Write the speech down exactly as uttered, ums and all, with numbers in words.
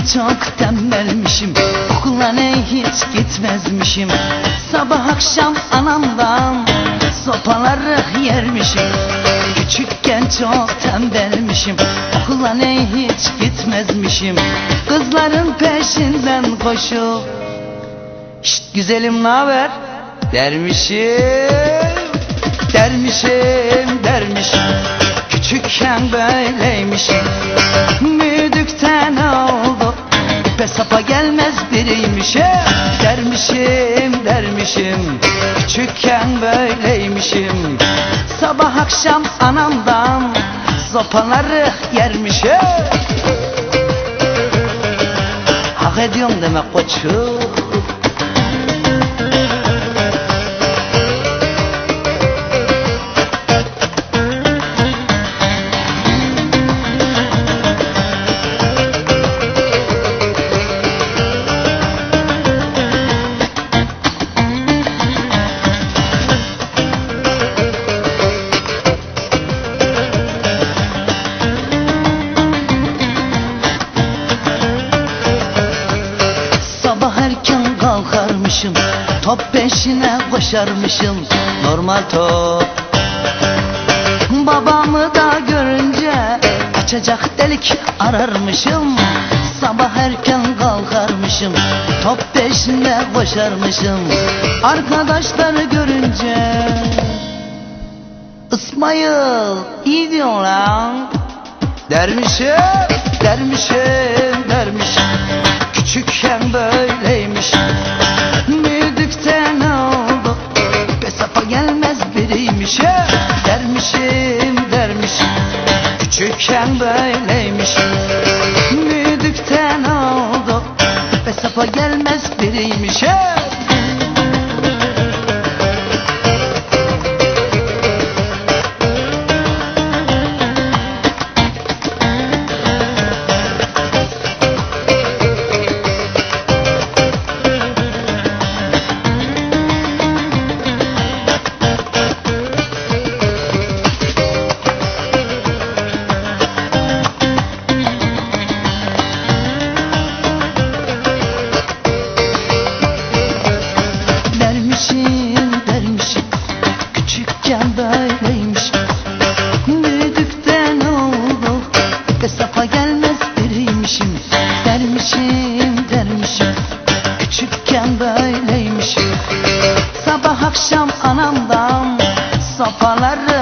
çok tembelmişim, okula ne hiç gitmezmişim. Sabah akşam anamdan sopaları yermişim. Küçükken çok tembelmişim, okula ne hiç gitmezmişim. Kızların peşinden koşup "Şşt güzelim naber?" dermişim. Dermişim, dermişim, küçükken böyleymişim. Büyüdükten ne oldu, ipe sapa gelmez biriymişim. Dermişim, dermişim, küçükken böyleymişim. Sabah akşam anamdan sopaları yermişim. Hak ediyorum demek koçum. Kalkarmışım, top peşine koşarmışım, normal top. Babamı da görünce açacak delik ararmışım. Sabah erken kalkarmışım, top peşine koşarmışım. Arkadaşları görünce "İsmail iyi diyorsun lan" dermişim, dermişim, dermişim. Küçükken böyleymiş, büyüdükten ne oldu, ipe sapa gelmez biriymiş. Dermişim, dermişim, küçükken böyleymiş. Büyüdükten ne oldu, ipe sapa gelmez biriymiş. Böyleymiş, büyüdükten ne oldu, hesaba gelmez biriymişim. Dermişim, dermişim, küçükken böyleymişim. Sabah akşam anamdan sopaları